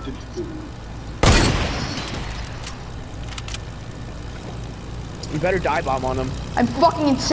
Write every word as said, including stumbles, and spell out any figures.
You better dive bomb on him. I'm fucking insane.